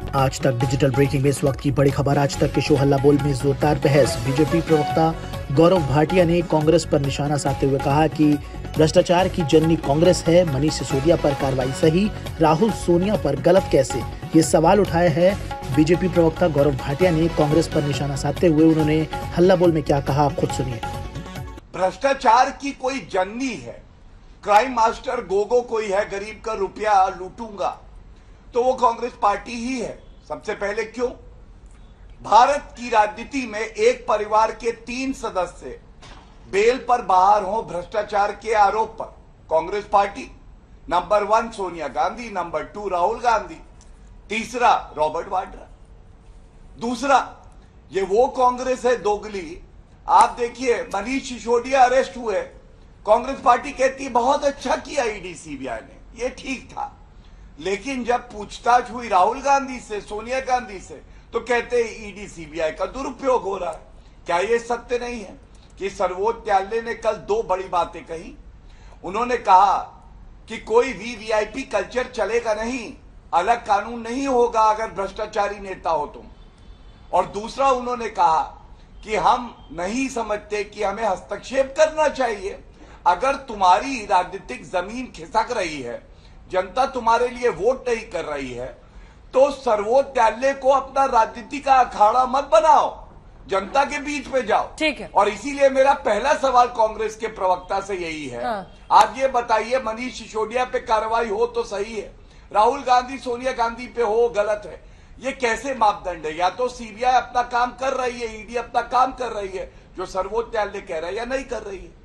आज तक digital breaking में इस वक्त की बड़ी खबर। आज तक के शो हल्ला बोल में जोरदार बहस। बीजेपी प्रवक्ता गौरव भाटिया ने कांग्रेस पर निशाना साधते हुए कहा कि भ्रष्टाचार की जननी कांग्रेस है। मनीष सिसोदिया पर कार्रवाई सही, राहुल सोनिया पर गलत कैसे, ये सवाल उठाया है बीजेपी प्रवक्ता गौरव भाटिया ने कांग्रेस पर निशाना साधते हुए। उन्होंने हल्ला बोल में क्या कहा, आप खुद सुनिए। भ्रष्टाचार की कोई जननी है, क्राइम मास्टर गोगो कोई है, गरीब का रुपया लूटूंगा, तो वो कांग्रेस पार्टी ही है। सबसे पहले क्यों? भारत की राजनीति में एक परिवार के 3 सदस्य बेल पर बाहर हों भ्रष्टाचार के आरोप पर, Congress party. Number 1 Sonia Gandhi, number 2 Rahul Gandhi, तीसरा रॉबर्ट वाड्रा। दूसरा, ये वो कांग्रेस है दोगली। आप देखिए, मनीष सिसोदिया अरेस्ट हुए, कांग्रेस पार्टी कहती है बहुत अच्छा किया ईडी सीबीआई ने, ये ठीक था। लेकिन जब पूछताछ हुई राहुल गांधी से, सोनिया गांधी से, तो कहते हैं ईडी सीबीआई का दुरुपयोग हो रहा है। क्या ये सत्य नहीं है कि सर्वोच्च न्यायालय ने कल 2 बड़ी बातें कही? उन्होंने कहा कि कोई भी वीआईपी कल्चर चलेगा नहीं, अलग कानून नहीं होगा अगर भ्रष्टाचारी नेता हो तुम। और दूसरा, उन्होंने कहा कि हम नहीं समझते कि हमें हस्तक्षेप करना चाहिए। अगर तुम्हारी राजनीतिक जमीन खिसक रही है, जनता तुम्हारे लिए वोट नहीं कर रही है, तो सर्वोच्च न्यायालय को अपना राजनीति का अखाड़ा मत बनाओ, जनता के बीच में जाओ। ठीक है। और इसीलिए मेरा पहला सवाल कांग्रेस के प्रवक्ता से यही है, आप ये बताइए, मनीष सिसोदिया पे कार्रवाई हो तो सही है, राहुल गांधी सोनिया गांधी पे हो गलत है। ये कैसे मापदंड है? या तो सीबीआई अपना काम कर रही है, ईडी अपना काम कर रही है जो सर्वोच्च न्यायालय कह रहा है, या नहीं कर रही है।